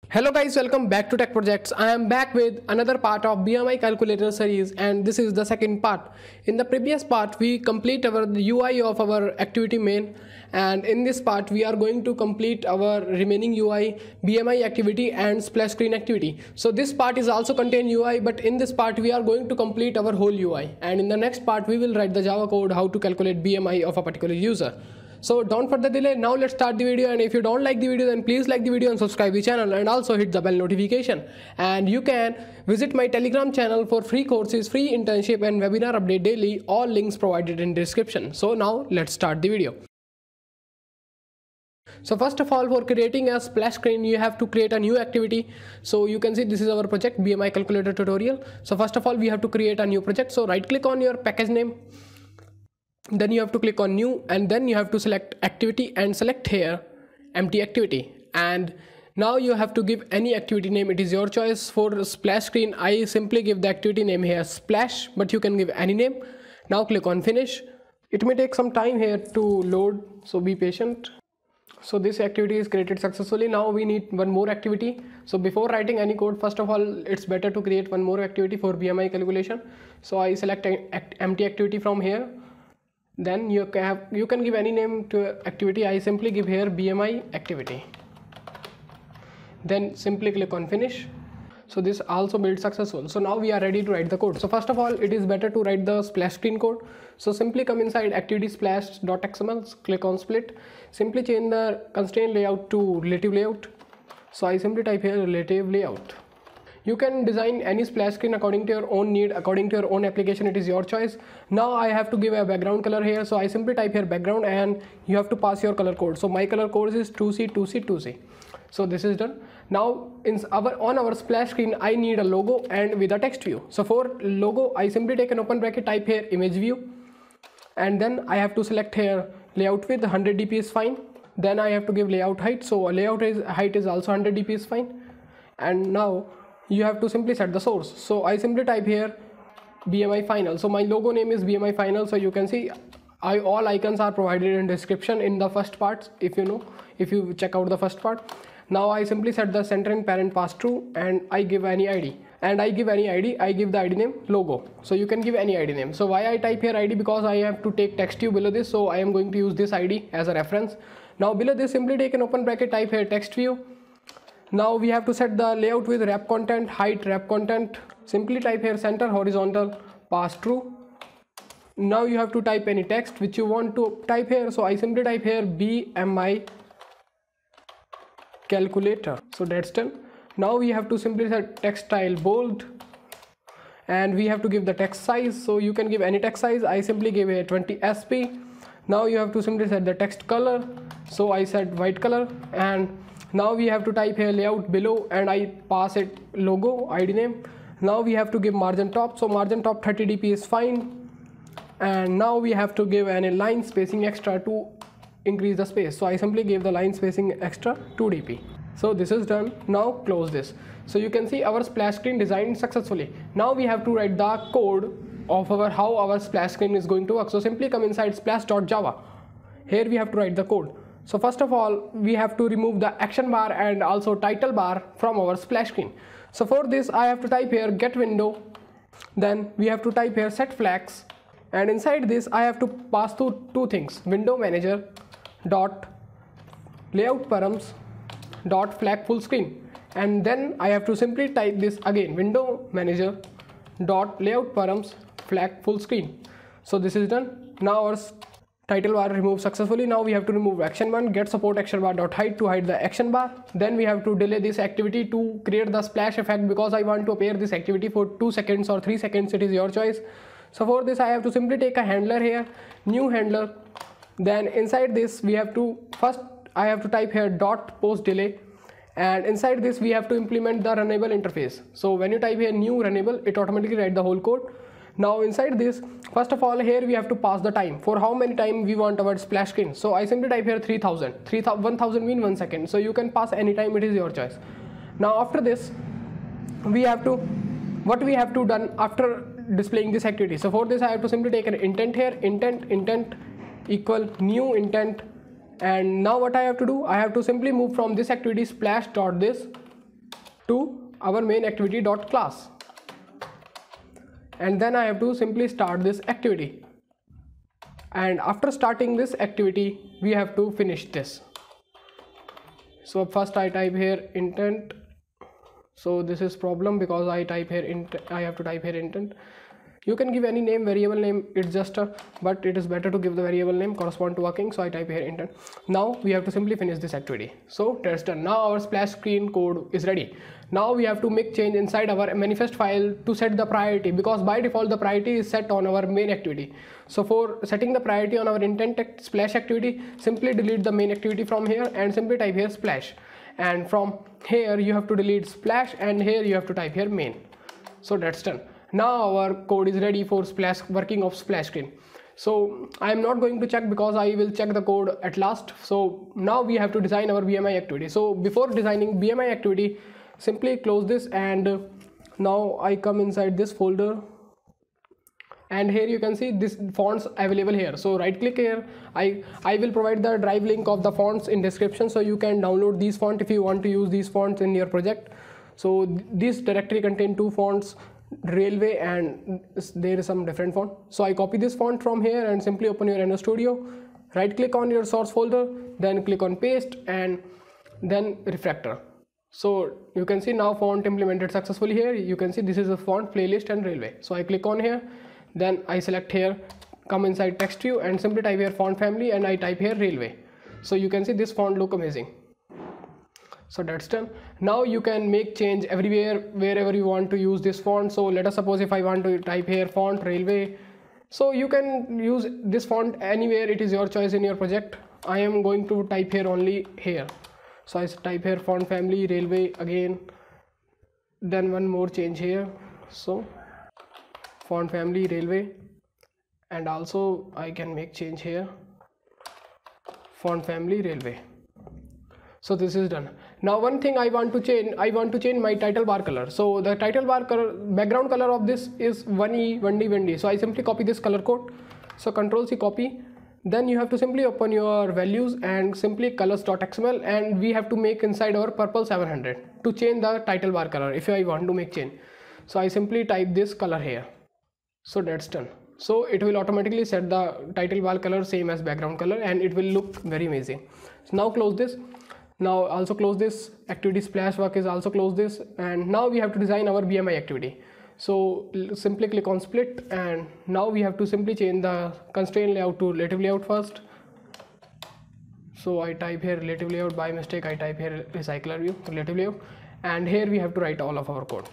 Hello guys, welcome back to Tech Projects. I am back with another part of BMI calculator series and this is the second part. In the previous part we complete our UI of our activity main, and in this part we are going to complete our remaining UI, BMI activity and splash screen activity. So this part is also contain UI, but in this part we are going to complete our whole UI, and in the next part we will write the Java code how to calculate BMI of a particular user. So don't further delay, now let's start the video. And if you don't like the video, then please like the video and subscribe the channel, and also hit the bell notification. And you can visit my Telegram channel for free courses, free internship and webinar update daily. All links provided in description. So now let's start the video. So first of all, for creating a splash screen you have to create a new activity. So you can see this is our project BMI calculator tutorial. So first of all we have to create a new project. So right click on your package name, then you have to click on new, and then you have to select activity and select here empty activity. And now you have to give any activity name, it is your choice. For splash screen I simply give the activity name here splash, but you can give any name. Now click on finish. It may take some time here to load, so be patient. So this activity is created successfully. Now we need one more activity. So before writing any code, first of all it's better to create one more activity for BMI calculation. So I select empty activity from here. Then you can give any name to activity. I simply give here BMI activity. Then simply click on finish. So this also built successful. So now we are ready to write the code. So first of all it is better to write the splash screen code. So simply come inside activity splash.xml, click on split. Simply change the constraint layout to relative layout. So I simply type here relative layout. You can design any splash screen according to your own need, according to your own application, it is your choice. Now I have to give a background color here, so I simply type here background and you have to pass your color code. So my color code is 2C, 2C, 2C. So this is done. Now on our splash screen I need a logo and with a text view. So for logo I simply take an open bracket, type here image view, and then I have to select here layout width 100 dp is fine. Then I have to give layout height, so layout height is also 100 dp is fine. And now you have to simply set the source. So I simply type here BMI final. So my logo name is BMI final. So you can see all icons are provided in description in the first part, if you check out the first part. Now I simply set the center and parent pass true, and I give any ID. And I give any ID, I give the ID name logo. So you can give any ID name. So why I type here ID? Because I have to take text view below this, so I am going to use this ID as a reference. Now below this simply take an open bracket, type here text view. Now we have to set the layout with wrap content, height, wrap content. Simply type here center horizontal pass true. Now you have to type any text which you want to type here. So I simply type here BMI calculator. So that's done. Now we have to simply set text style bold, and we have to give the text size. So you can give any text size. I simply give a 20 sp. Now you have to simply set the text color. So I set white color, and now we have to type here layout below, and I pass it logo ID name. Now we have to give margin top. So margin top 30 dp is fine. And now we have to give any line spacing extra to increase the space. So I simply gave the line spacing extra 2 dp. So this is done. Now close this. So you can see our splash screen designed successfully. Now we have to write the code of how our splash screen is going to work. So simply come inside splash.java. Here we have to write the code. So first of all we have to remove the action bar and also title bar from our splash screen. So for this I have to type here get window, then we have to type here set flags, and inside this I have to pass through two things, window manager dot layout params dot flag full screen, and then I have to simply type this again, window manager dot layout params flag full screen. So this is done. Now our title bar removed successfully. Now we have to remove action one, get support action bar dot hide to hide the action bar. Then we have to delay this activity to create the splash effect, because I want to appear this activity for 2 seconds or 3 seconds, it is your choice. So for this I have to simply take a handler here, new handler. Then inside this we have to first I have to type here dot post delay, and inside this we have to implement the runnable interface. So when you type here new runnable, it automatically write the whole code. Now inside this, first of all here we have to pass the time, for how many time we want our splash screen. So I simply type here 3000. 1000 mean 1 second. So you can pass any time, it is your choice. Now after this what we have to done after displaying this activity. So for this I have to simply take an intent here, intent equal new intent, and now what I have to do, I have to simply move from this activity splash dot this to our main activity dot class, and then I have to simply start this activity. And after starting this activity, we have to finish this. So first I type here intent. So this is problem because I type here I have to type here intent. You can give any name, variable name, it's just a, but it is better to give the variable name correspond to working. So I type here intent. Now we have to simply finish this activity. So that's done. Now our splash screen code is ready. Now we have to make change inside our manifest file to set the priority, because by default the priority is set on our main activity. So for setting the priority on our intent splash activity, simply delete the main activity from here and simply type here splash, and from here you have to delete splash, and here you have to type here main. So that's done. Now our code is ready for splash working of splash screen. So I am not going to check because I will check the code at last. So now we have to design our BMI activity. So before designing BMI activity, simply close this, and now I come inside this folder, and here you can see this fonts available here. So right click here. I will provide the drive link of the fonts in description, so you can download these fonts if you want to use these fonts in your project. So this directory contain two fonts, Railway, and there is some different font. So I copy this font from here and simply open your Render Studio, right click on your source folder, then click on paste, and then refactor. So you can see now font implemented successfully. Here you can see this is a font, playlist, and Railway. So I click on here, then I select here, come inside text view, and simply type here font family, and I type here Railway. So you can see this font look amazing. So that's done. Now you can make change everywhere wherever you want to use this font. So let us suppose if I want to type here font Railway, so you can use this font anywhere, it is your choice in your project. I am going to type here only here. So I type here font family Railway again, then one more change here, so font family Railway, and also I can make change here font family Railway. So this is done. Now one thing I want to change my title bar color. So the title bar color, background color of this is 1E, 1D, 1D. So I simply copy this color code. So Ctrl C copy. Then you have to simply open your values and simply colors.xml, and we have to make inside our purple 700 to change the title bar color if I want to make change. So I simply type this color here. So that's done. So it will automatically set the title bar color same as background color, and it will look very amazing. So now close this. Now also close this activity splash work is also close this, and now we have to design our BMI activity. So simply click on split, and now we have to simply change the constraint layout to relative layout first. So I type here relative layout, by mistake I type here recycler view relative layout, and here we have to write all of our code.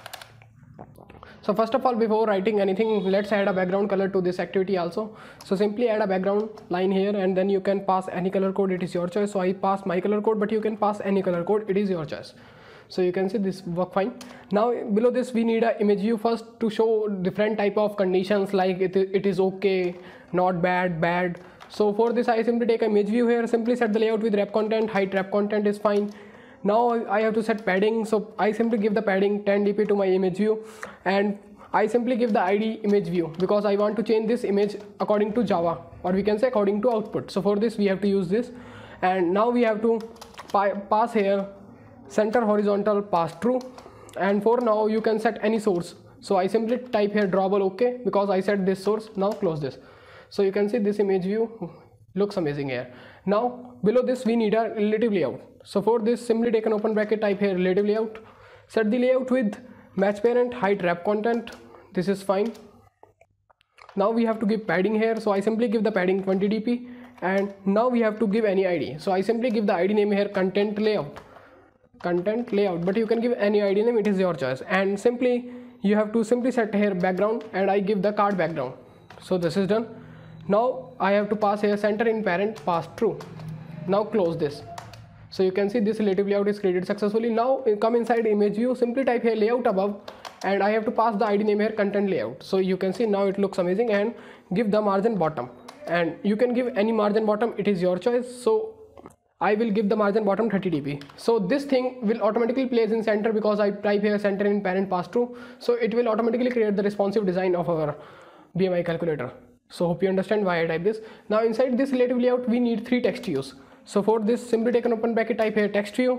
So first of all, before writing anything, let's add a background color to this activity also. So simply add a background line here, and then you can pass any color code, it is your choice. So I pass my color code, but you can pass any color code, it is your choice. So you can see this work fine. Now below this we need a image view first to show different type of conditions, like it is okay, not bad, bad. So for this I simply take a image view here, simply set the layout with wrap content, height wrap content is fine. Now I have to set padding, so I simply give the padding 10 dp to my image view, and I simply give the ID image view because I want to change this image according to Java, or we can say according to output. So for this we have to use this, and now we have to pass here center horizontal pass true, and for now you can set any source. So I simply type here drawable OK because I set this source. Now close this. So you can see this image view looks amazing here. Now below this we need a relative layout. So for this simply take an open bracket, type here relative layout, set the layout with match parent, height wrap content, this is fine. Now we have to give padding here, so I simply give the padding 20 dp, and now we have to give any ID. So I simply give the ID name here content layout, but you can give any ID name, it is your choice. And simply you have to simply set here background, and I give the card background. So this is done. Now I have to pass here center in parent pass true. Now close this. So you can see this relative layout is created successfully. Now come inside image view, simply type here layout above, and I have to pass the ID name here content layout. So you can see now it looks amazing, and give the margin bottom, and you can give any margin bottom, it is your choice. So I will give the margin bottom 30 dp. So this thing will automatically place in center because I type here center in parent pass true. So it will automatically create the responsive design of our BMI calculator. So hope you understand why I type this. Now inside this relative layout we need 3 text views. So for this simply take an open bracket, type here text view,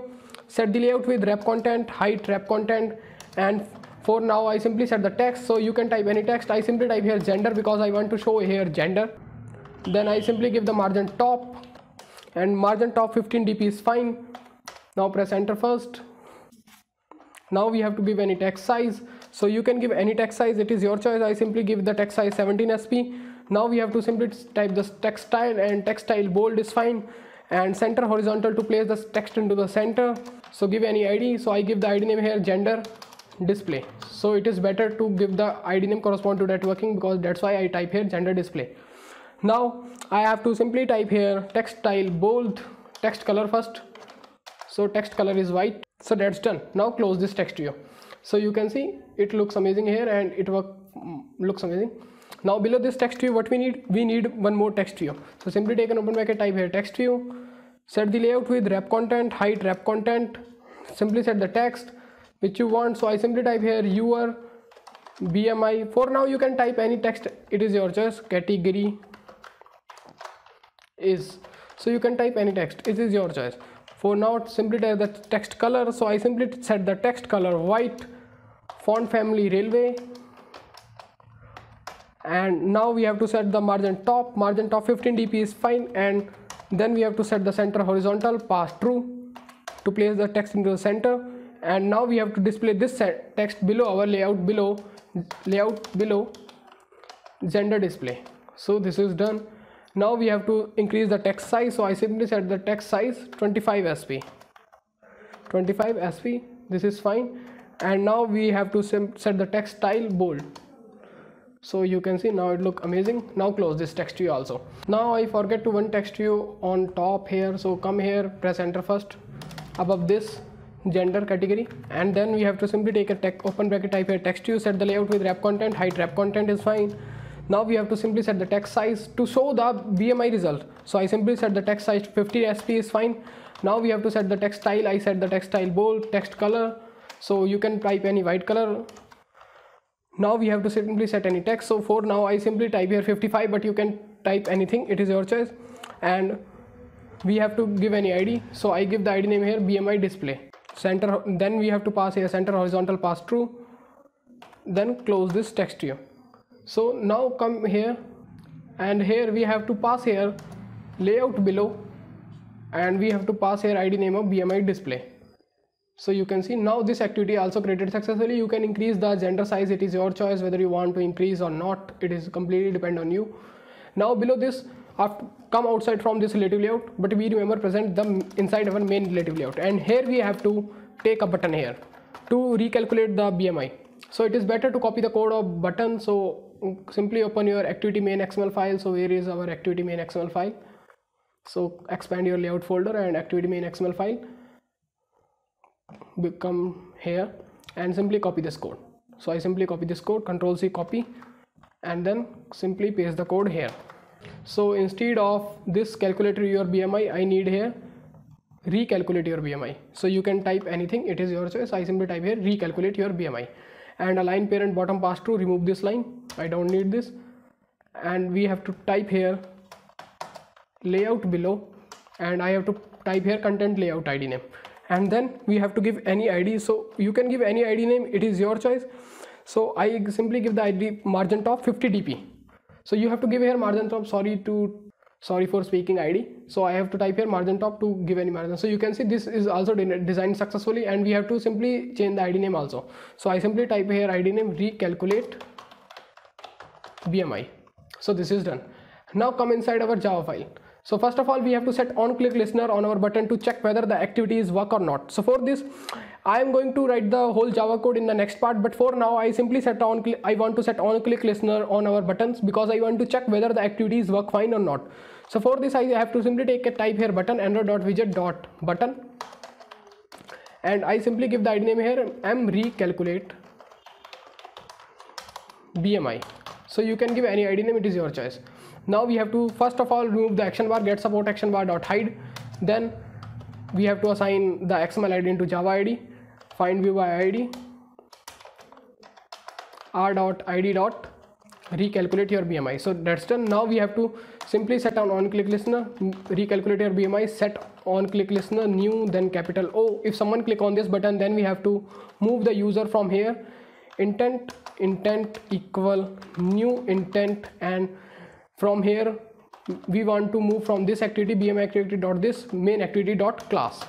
set the layout with wrap content, height wrap content, and for now I simply set the text. So you can type any text. I simply type here gender because I want to show here gender. Then I simply give the margin top, and margin top 15 dp is fine. Now press enter first. Now we have to give any text size. So you can give any text size, it is your choice. I simply give the text size 17 sp. Now we have to simply type this text style, and text style bold is fine, and center horizontal to place the text into the center. So give any id. So I give the id name here gender display. So it is better to give the id name correspond to networking, because that's why I type here gender display. Now I have to simply type here text style bold, text color first. So text color is white. So that's done. Now close this text view. So you can see it looks amazing here, and it looks amazing. Now below this text view, what we need one more text view. So simply take an open bracket, type here text view, set the layout with wrap content, height wrap content, simply set the text which you want. So I simply type here your BMI. For now you can type any text, it is your choice. Category is, so you can type any text, it is your choice. For now simply type the text color. So I simply set the text color white, font family railway, and now we have to set the margin top 15 dp is fine, and then we have to set the center horizontal pass true to place the text into the center. And now we have to display this text below our layout below gender display. So this is done. Now we have to increase the text size. So I simply set the text size 25 sp. This is fine. And now we have to set the text style bold. So you can see now it look amazing. Now close this text view also. Now I forget to one text view on top here. So come here, press enter first. Above this gender category, and then we have to simply take a open bracket, type here text view, set the layout with wrap content, height wrap content is fine. Now we have to simply set the text size to show the BMI result. So I simply set the text size 50 sp is fine. Now we have to set the text style. I set the text style bold, text color, so you can type any white color. Now we have to simply set any text. So for now I simply type here 55, but you can type anything, it is your choice. And we have to give any id. So I give the id name here BMI display center. Then we have to pass here center horizontal pass true, then close this text view. So now come here, and here we have to pass here layout below, and we have to pass here id name of BMI display. So you can see now this activity also created successfully. You can increase the gender size, it is your choice whether you want to increase or not, it is completely depend on you. Now below this, after come outside from this relative layout, but we remember present them inside our main relative layout, and here we have to take a button here to recalculate the BMI. So it is better to copy the code of button. So simply open your activity main XML file. So where is our activity main XML file? So expand your layout folder and activity main XML file, come here and simply copy this code. So I simply copy this code, Control C copy, and then simply paste the code here. So instead of this calculator your BMI, I need here recalculate your BMI. So you can type anything, it is your choice. I simply type here recalculate your BMI, and align parent bottom pass true, remove this line, I don't need this. And we have to type here layout below, and I have to type here content layout id name, and then we have to give any id. So you can give any id name, it is your choice. So I simply give the id margin top 50 dp. So you have to give here margin top, sorry for speaking id. So I have to type here margin top to give any margin. So you can see this is also designed successfully, and we have to simply change the id name also. So I simply type here id name recalculate BMI. So this is done. Now come inside our Java file. So first of all, we have to set on click listener on our button to check whether the activity is work or not. So for this, I am going to write the whole Java code in the next part, but for now I simply set I want to set on click listener on our buttons, because I want to check whether the activities work fine or not. So for this I have to simply take a type here button android.widget.button, and I simply give the id name here recalculate BMI. So you can give any id name, it is your choice. Now we have to first of all remove the action bar, get support action bar dot hide. Then we have to assign the XML ID into Java ID, find view by ID, r.id. recalculate your BMI. So that's done. Now we have to simply set on click listener, recalculate your BMI, set on click listener, new, then capital O. If someone click on this button, then we have to move the user from here, intent equal new intent, and from here we want to move from this activity BMI activity dot this main activity dot class,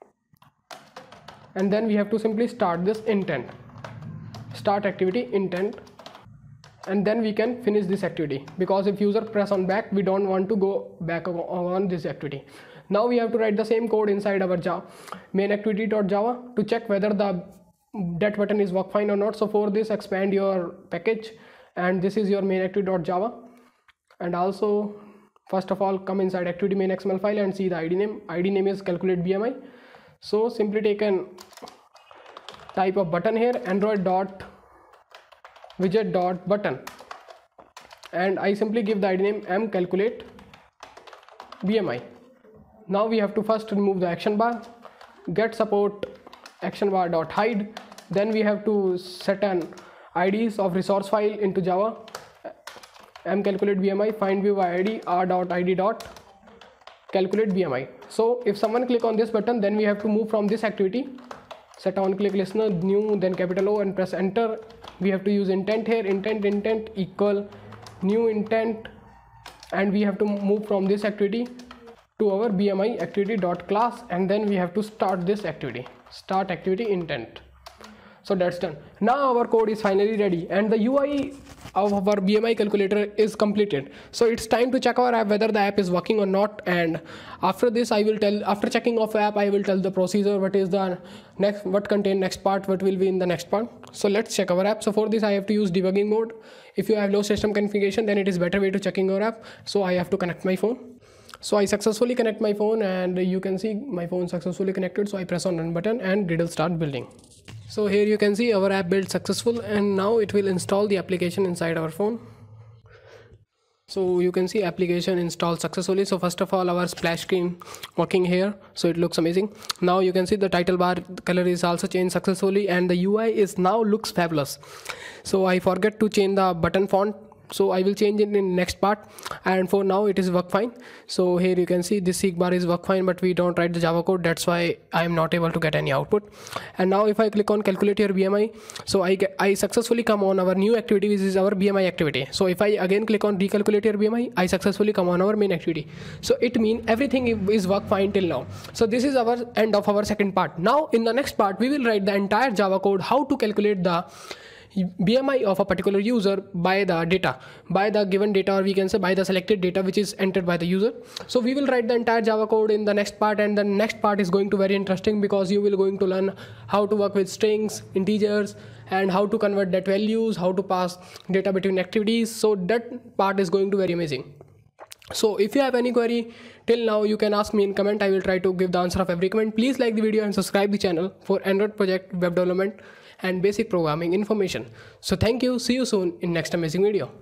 and then we have to simply start this intent, start activity intent, and then we can finish this activity, because if user press on back, we don't want to go back on this activity. Now we have to write the same code inside our Java main activity dot Java to check whether the that button is work fine or not. So for this, expand your package, and this is your main activity dot Java. And also, first of all, come inside activity main XML file and see the ID name. ID name is calculate BMI. So simply take an type of button here, android dot widget dot button, and I simply give the ID name m calculate BMI. Now we have to first remove the action bar, get support action bar dot hide. Then we have to set an IDs of resource file into Java, m calculate BMI, find view by ID, r dot id dot calculate BMI. So if someone click on this button, then we have to move from this activity, set on click listener, new, then capital O, and press enter. We have to use intent here, intent equal new intent, and we have to move from this activity to our BMI activity dot class, and then we have to start this activity, start activity intent. So that's done. Now our code is finally ready, and the UI of our BMI calculator is completed. So it's time to check our app whether the app is working or not, and after this I will tell, after checking of app, I will tell the procedure, what is the next, what contain next part, what will be in the next part. So let's check our app. So for this I have to use debugging mode. If you have low system configuration, then it is better way to checking your app. So I have to connect my phone. So I successfully connect my phone, and you can see my phone successfully connected. So I press on run button and Gradle start building. So here you can see our app build successful, and now it will install the application inside our phone. So you can see application installed successfully. So first of all, our splash screen working here, so it looks amazing. Now you can see the title bar color is also changed successfully, and the UI is now looks fabulous. So I forget to change the button font, so I will change it in next part, and for now it is work fine. So here you can see this seek bar is work fine, but we don't write the Java code, that's why I am not able to get any output. And now if I click on calculate your BMI, so I successfully come on our new activity, which is our BMI activity. So if I again click on recalculate your BMI, I successfully come on our main activity. So it means everything is work fine till now. So this is our end of our second part. Now in the next part we will write the entire Java code, how to calculate the BMI of a particular user by the data, by the given data, or we can say by the selected data which is entered by the user. So we will write the entire Java code in the next part, and the next part is going to be very interesting, because you will going to learn how to work with strings, integers, and how to convert that values, how to pass data between activities. So that part is going to be very amazing. So if you have any query till now, you can ask me in comment. I will try to give the answer of every comment. Please like the video and subscribe the channel for Android project, web development, and basic programming information. So thank you. See you soon in next amazing video.